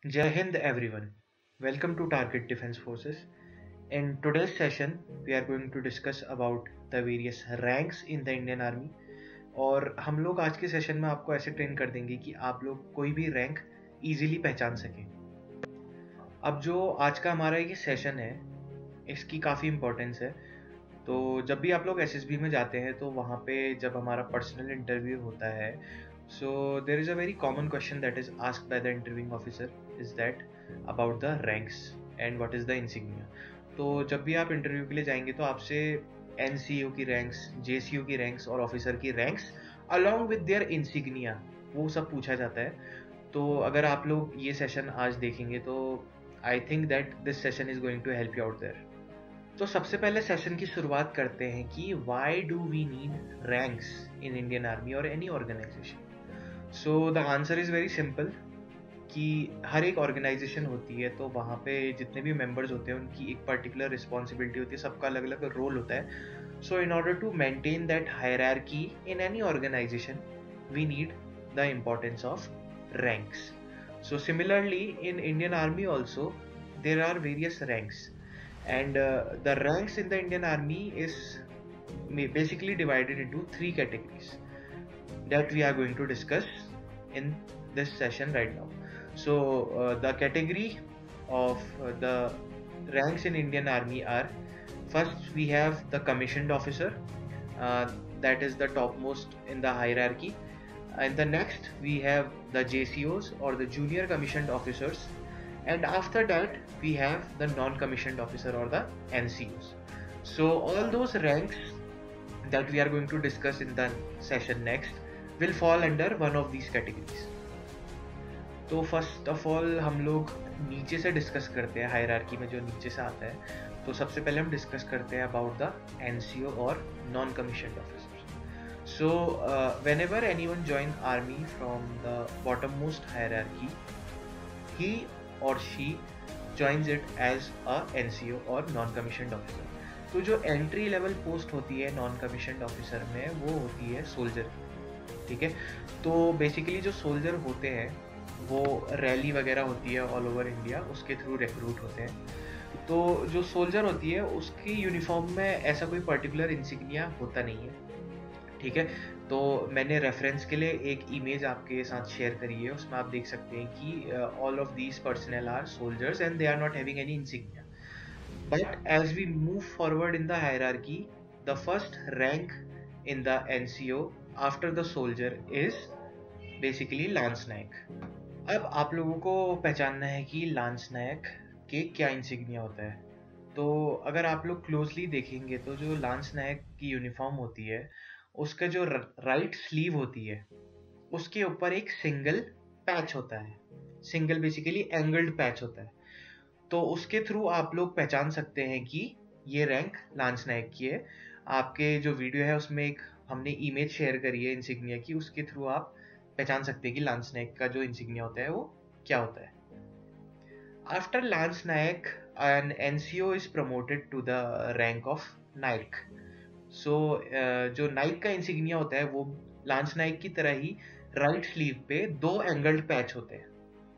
Jai Hind everyone. Welcome to Target Defense Forces. In today's session, we are going to discuss about the various ranks in the Indian Army. और हम लोग आज के session में आपको ऐसे train कर देंगे कि आप लोग कोई भी रैंक इजीली पहचान सकें। अब जो आज का हमारा ये सेशन है, इसकी काफ़ी इम्पोर्टेंस है। तो जब भी आप लोग एसएसबी में जाते हैं तो वहाँ पे जब हमारा पर्सनल इंटरव्यू होता है, so there is a very common question that is asked by the interviewing officer is that about the ranks and what is the insignia. तो जब भी आप इंटरव्यू के लिए जाएंगे तो आपसे एनसीओ की रैंक्स, जेसीओ की रैंक्स और ऑफिसर की ranks along with their insignia वो सब पूछा जाता है। तो अगर आप लोग ये सेशन आज देखेंगे तो I think that this session is going to help you out there. तो सबसे पहले सेशन की शुरुआत करते हैं कि why do we need ranks in Indian army और any organisation. So the answer is very simple कि हर एक ऑर्गेनाइजेशन होती है तो वहाँ पे जितने भी मेंबर्स होते हैं उनकी एक पर्टिकुलर रिस्पॉन्सिबिलिटी होती है, सबका अलग अलग रोल होता है। So in order to maintain that hierarchy in any organisation we need the importance of ranks. So similarly in Indian army also there are various ranks, and the ranks in the Indian Army is basically divided into three categories that we are going to discuss in this session right now. So the category of the ranks in Indian Army are: first we have the commissioned officer, uh, that is the topmost in the hierarchy, and the next we have the JCOs or the junior commissioned officers, and after that we have the non-commissioned officer or the NCOs. So all those ranks that we are going to discuss in the session next will fall under one of these categories. तो first of all हम लोग नीचे से discuss करते हैं, hierarchy में जो नीचे से आता है। तो सबसे पहले हम डिस्कस करते हैं अबाउट द एनसीओ और non commissioned officer. So whenever anyone join army from the bottommost hierarchy, he or she joins it as a NCO और नॉन कमीशन्ड ऑफिसर। तो जो एंट्री लेवल पोस्ट होती है नॉन कमीशन्ड ऑफिसर में वो होती है सोल्जर, ठीक है। तो बेसिकली जो सोल्जर होते हैं वो रैली वगैरह होती है ऑल ओवर इंडिया, उसके थ्रू रिक्रूट होते हैं। तो जो सोल्जर होती है उसकी यूनिफॉर्म में ऐसा कोई पर्टिकुलर इंसिग्निया होता नहीं है, ठीक है। तो मैंने रेफरेंस के लिए एक इमेज आपके साथ शेयर करी है, उसमें आप देख सकते हैं कि all of these personnel are soldiers and they are not having any insignia. But as we move forward in the hierarchy, the first rank in the NCO after the soldier is basically lance Naik. अब आप लोगों को पहचानना है कि lance नायक के क्या insignia होता है। तो अगर आप लोग क्लोजली देखेंगे तो जो लांस नायक की यूनिफॉर्म होती है उसका जो राइट स्लीव होती है उसके ऊपर एक सिंगल पैच होता है, सिंगल बेसिकली एंगल्ड पैच होता है। तो उसके थ्रू आप लोग पहचान सकते हैं कि ये रैंक लांस नायक की है। आपके जो वीडियो है उसमें एक हमने इमेज शेयर करी है इंसिग्निया की, उसके थ्रू आप पहचान सकते हैं कि लांस नायक का जो इंसिग्निया होता है वो क्या होता है। After lance Naik an NCO is promoted to the rank of Naik. So जो नाइक का इंसिग्निया होता है वो लांस नाइक की तरह ही राइट स्लीव पे दो एंगल्ड पैच होते हैं।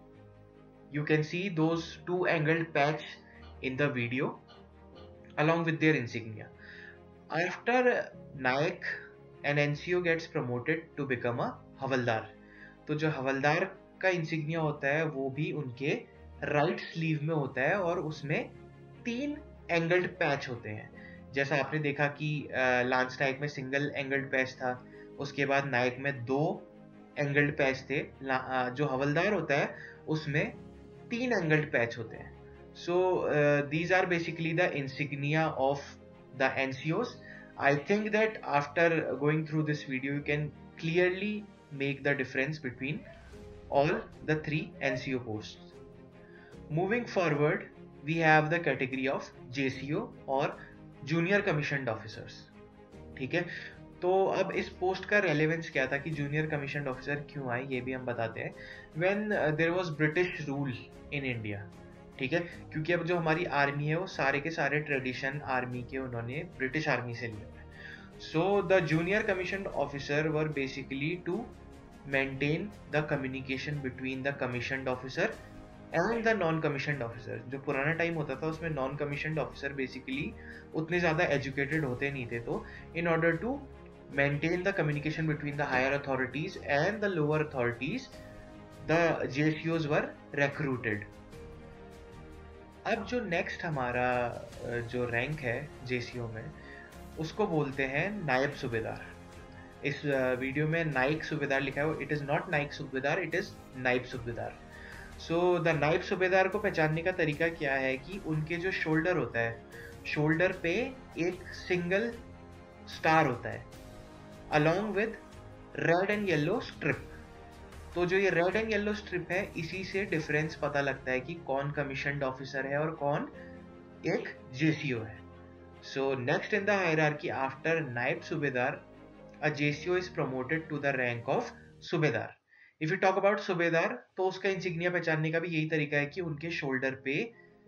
You can see those two angled patch in the video along with their insignia. After Naik an NCO gets promoted to become a Havildar. तो जो हवलदार का इंसिग्निया होता है वो भी उनके राइट स्लीव में होता है और उसमें 3 एंगल्ड पैच होते हैं। जैसा आपने देखा कि लांस नायक में सिंगल एंगल्ड पैच था, उसके बाद नायक में 2 एंगल्ड पैच थे, जो हवलदार होता है उसमें 3 एंगल्ड पैच होते हैं। So these are basically the insignia of the NCOs. I think that after going through this video, you can clearly make the difference between all the 3 NCO posts. Moving forward, we have the category of JCO और Junior Commissioned Officers, ठीक है। तो अब इस post का relevance क्या था कि जूनियर कमीशन्ड ऑफिसर क्यों आए ये भी हम बताते हैं। When there was British rule in India, ठीक है, क्योंकि अब जो हमारी आर्मी है वो सारे के सारे ट्रेडिशन आर्मी के उन्होंने ब्रिटिश आर्मी से लिए हैं। So the junior commissioned officer were basically to maintain the communication between the commissioned officer and the non commissioned officer. जो पुराना टाइम होता था उसमें नॉन कमीशनड ऑफिसर बेसिकली उतने ज़्यादा एजुकेटेड होते नहीं थे, तो in order to maintain the communication between the higher authorities and the lower authorities, the JCOs were recruited. अब जो नेक्स्ट हमारा जो रैंक है JCO में, उसको बोलते हैं नायब सूबेदार। इस वीडियो में नाइक सूबेदार लिखा है, इट इज़ नॉट नाइक सूबेदार, इट इज़ नायब सूबेदार। सो द नायब सूबेदार को पहचानने का तरीका क्या है कि उनके जो शोल्डर होता है, शोल्डर पे एक सिंगल स्टार होता है along with red and yellow strip. तो जो ये रेड एंड येलो स्ट्रिप है, इसी से डिफरेंस पता लगता है कि कौन कमीशनड ऑफिसर है और कौन एक JCO है। So next in the hierarchy after Naib Subedar, a JCO is promoted to the rank of Subedar. If you talk about Subedar, तो उसका इंसिग्निया पहचानने का भी यही तरीका है कि उनके शोल्डर पे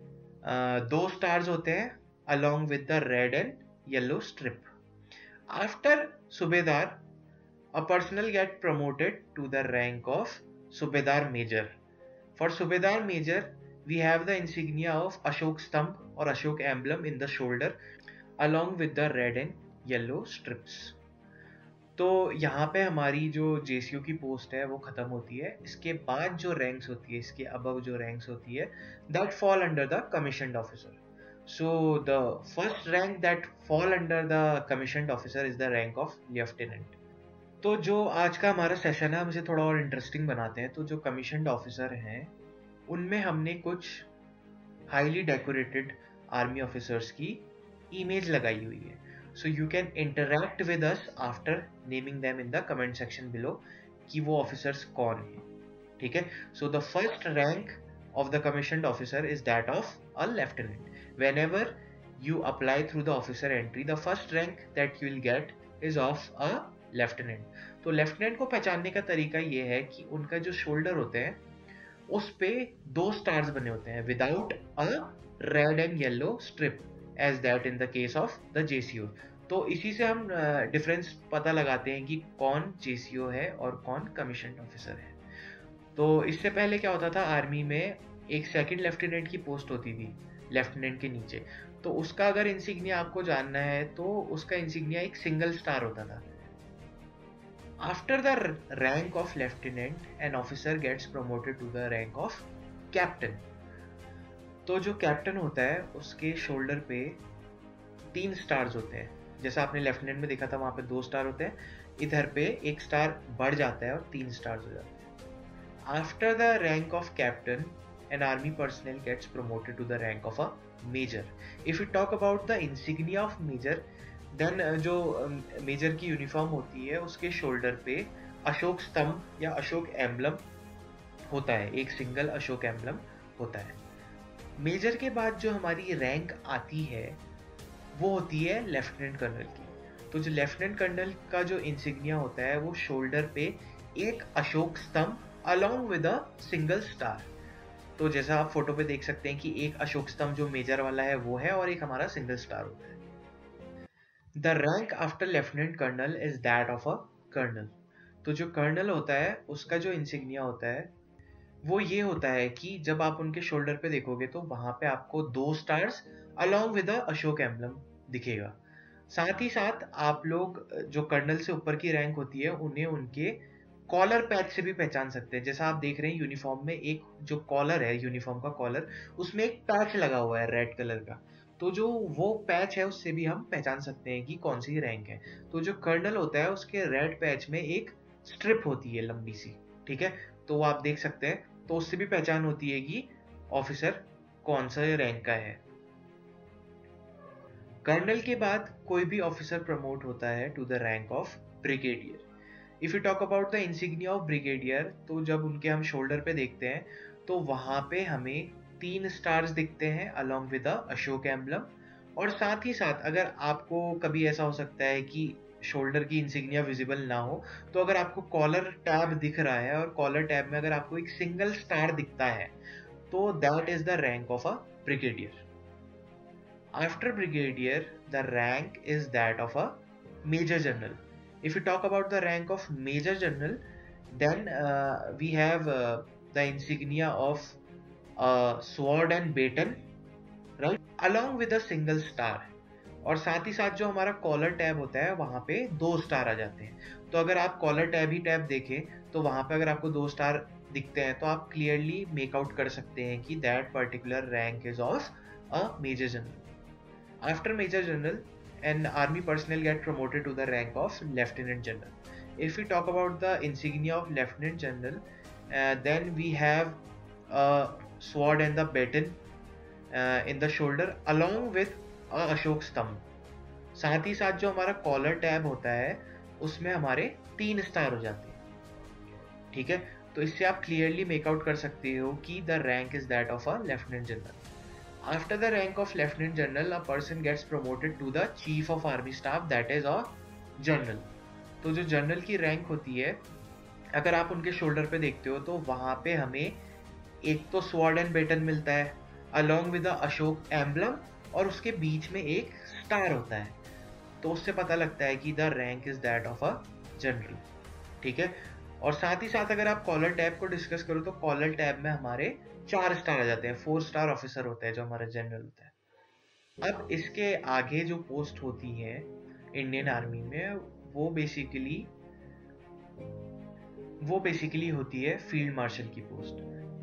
2 स्टार्स होते हैं along with the red and yellow strip. After Subedar, a personnel get promoted to the rank of Subedar Major. For Subedar Major, we have the insignia of Ashok Stamp or Ashok emblem in the shoulder along with the red and yellow strips. तो यहाँ पे हमारी जो JCO की post है वो ख़त्म होती है। इसके बाद जो रैंक्स होती है, इसके अबव जो रैंक्स होती है, that fall under the commissioned officer. So the first rank that fall under the commissioned officer is the rank of lieutenant. तो जो आज का हमारा सेशन है हम इसे थोड़ा और इंटरेस्टिंग बनाते हैं। तो जो कमीशनड ऑफिसर हैं उनमें हमने कुछ हाईली डेकोरेटेड आर्मी ऑफिसर्स की इमेज लगाई हुई है। So you can interact with us after naming them in the comment section below कि वो ऑफिसर्स कौन हैं, ठीक है। So the first rank of the commissioned officer is that of a lieutenant. Whenever you apply through the officer entry, the first rank that you will get is of a lieutenant. तो lieutenant को पहचानने का तरीका ये है कि उनका जो शोल्डर होते हैं उस पे 2 स्टार्स बने होते हैं without a red and yellow strip as that in the case of the JCO. तो इसी से हम डिफरेंस पता लगाते हैं कि कौन JCO है और कौन कमीशनड ऑफिसर है। तो इससे पहले क्या होता था, आर्मी में एक सेकंड लेफ्टिनेंट की पोस्ट होती थी लेफ्टिनेंट के नीचे। तो उसका अगर इंसिग्निया आपको जानना है तो उसका इंसिग्निया एक सिंगल स्टार होता था। After the rank of lieutenant an officer gets promoted to the rank of captain. तो जो कैप्टन होता है उसके शोल्डर पे 3 स्टार्स होते हैं। जैसा आपने लेफ्टिनेंट में देखा था वहां पे 2 स्टार होते हैं, इधर पे एक स्टार बढ़ जाता है और 3 स्टार्स हो जाते हैं। After the rank of captain, an army personnel gets promoted to the rank of a major. If we talk about the insignia of major, then जो मेजर की यूनिफॉर्म होती है उसके शोल्डर पे अशोक स्तंभ या अशोक एम्बलम होता है, एक सिंगल अशोक एम्बलम होता है। मेजर के बाद जो हमारी रैंक आती है वो होती है लेफ्टिनेंट कर्नल की। तो जो लेफ्टिनेंट कर्नल का जो इंसिग्निया होता है वो शोल्डर पे एक अशोक स्तंभ along with a single star। तो जैसा आप फोटो पे देख सकते हैं कि एक अशोक स्तंभ जो मेजर वाला है वो है और एक हमारा सिंगल स्टार होता है। The rank after lieutenant colonel is that of a colonel. तो जो कर्नल होता है उसका जो इंसिग्निया होता है वो ये होता है कि जब आप उनके शोल्डर पे देखोगे तो वहां पे आपको 2 stars along with a Ashok emblem दिखेगा। साथ ही साथ आप लोग जो कर्नल से ऊपर की रैंक होती है उन्हें उनके कॉलर पैच से भी पहचान सकते हैं। जैसा आप देख रहे हैं यूनिफॉर्म में एक जो कॉलर है, यूनिफॉर्म का कॉलर, उसमें एक पैच लगा हुआ है रेड कलर का। तो जो वो पैच है उससे भी हम पहचान सकते हैं कि कौन सी रैंक है। तो जो कर्नल होता है उसके रेड पैच में एक स्ट्रिप होती है लंबी सी, ठीक है, तो वो आप देख सकते हैं। तो उससे भी पहचान होती है कि ऑफिसर कौन सा रैंक का है। कर्नल के बाद कोई भी ऑफिसर प्रमोट होता है to the rank of brigadier. If you talk about the insignia of brigadier, तो जब उनके हम शोल्डर पे देखते हैं तो वहां पे हमें 3 स्टार्स दिखते हैं along with the Ashok emblem. और साथ ही साथ अगर आपको कभी ऐसा हो सकता है कि शोल्डर की इंसिग्निया विजिबल ना हो, तो अगर आपको कॉलर टैब दिख रहा है और कॉलर टैब में अगर आपको एक सिंगल स्टार दिखता है तो that is the rank of a brigadier. After brigadier the rank is that of a major general. If you talk about the rank of Major General, then we have the insignia of sword and baton, right, along with a single star. और साथ ही साथ जो हमारा collar tab होता है वहां पे 2 star आ जाते हैं। तो अगर आप कॉलर टैब ही टैब देखें तो वहां पे अगर आपको 2 स्टार दिखते हैं तो आप क्लियरली मेक आउट कर सकते हैं कि that particular rank is of a major general. After major general, an army personnel get promoted to the rank of lieutenant general. If we talk about the insignia of lieutenant general, then we have a sword and the baton in the shoulder along with a Ashok Stambh. साथ ही साथ जो हमारा collar tab होता है उसमें हमारे 3 star हो जाते हैं, ठीक है। तो इससे आप क्लियरली मेक आउट कर सकते हो कि the rank is that of a lieutenant general. After the rank of Lieutenant General, a person gets promoted to the Chief of Army Staff, that is a General. तो जो general की rank होती है, अगर आप उनके शोल्डर पे देखते हो तो वहां पे हमें एक तो स्वॉर्ड एंड बेटन मिलता है along with the Ashok emblem, और उसके बीच में एक स्टार होता है। तो उससे पता लगता है कि the rank is that of a general, ठीक है। और साथ ही साथ अगर आप कॉलर टैब को डिस्कस करो तो कॉलर टैब में हमारे 4 स्टार आ जाते हैं, 4 स्टार ऑफिसर होता है जो हमारा जनरल होता है। अब इसके आगे जो पोस्ट होती है इंडियन आर्मी में वो बेसिकली होती है फील्ड मार्शल की post.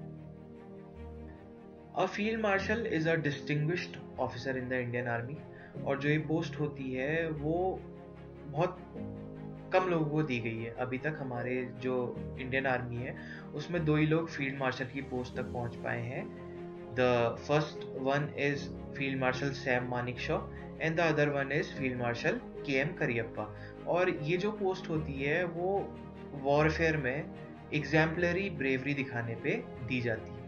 A field marshal is a distinguished officer in the Indian army, और जो ये पोस्ट होती है वो बहुत कम लोगों को दी गई है। अभी तक हमारे जो इंडियन आर्मी है उसमें 2 ही लोग फील्ड मार्शल की पोस्ट तक पहुंच पाए हैं। The first one is field marshal Sam Manekshaw and the other one is field marshal KM Cariappa. और ये जो पोस्ट होती है वो वॉरफेयर में एग्जाम्पलरी ब्रेवरी दिखाने पे दी जाती है।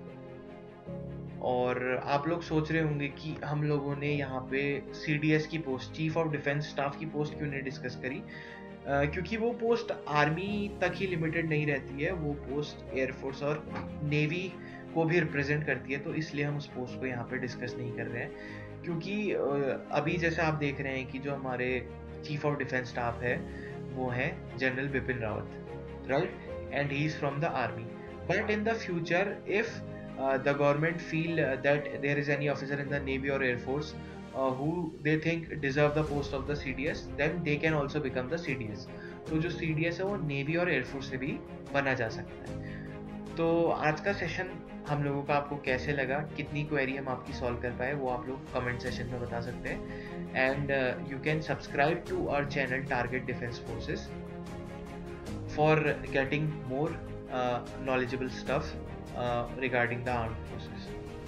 और आप लोग सोच रहे होंगे कि हम लोगों ने यहाँ पे CDS की post, chief of defence staff की पोस्ट क्यों नहीं डिस्कस करी, क्योंकि वो पोस्ट आर्मी तक ही लिमिटेड नहीं रहती है, वो पोस्ट एयरफोर्स और नेवी को भी रिप्रेजेंट करती है। तो इसलिए हम उस पोस्ट को यहाँ पे डिस्कस नहीं कर रहे हैं, क्योंकि अभी जैसे आप देख रहे हैं कि जो हमारे चीफ ऑफ डिफेंस स्टाफ है वो है general Bipin Rawat, right, and he is from the army. But in the future if the government feel that there is any officer in the Navy or Air Force who they think deserve the post of the CDS, then they can also become the CDS. तो जो CDS है वो Navy और Air Force से भी बना जा सकता है। तो आज का सेशन हम लोगों का आपको कैसे लगा, कितनी क्वेरी हम आपकी सॉल्व कर पाए, वो आप लोग कमेंट सेशन में बता सकते हैं। And you can subscribe to our channel target defence forces for getting more knowledgeable stuff regarding the armed forces.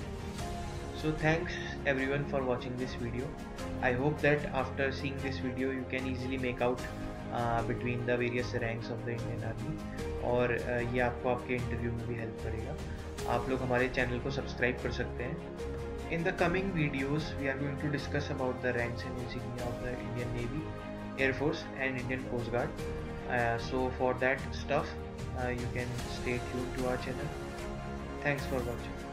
So thanks everyone for watching this video. I hope that after seeing this video you can easily make out between the various ranks of the Indian Army, और ये आपको आपके interview में भी help करेगा। आप लोग हमारे चैनल को सब्सक्राइब कर सकते हैं। In the coming videos we are going to discuss about the ranks and insignia of the Indian Navy, Air Force and Indian Coast Guard. So for that stuff you can stay tuned to our channel. Thanks for watching.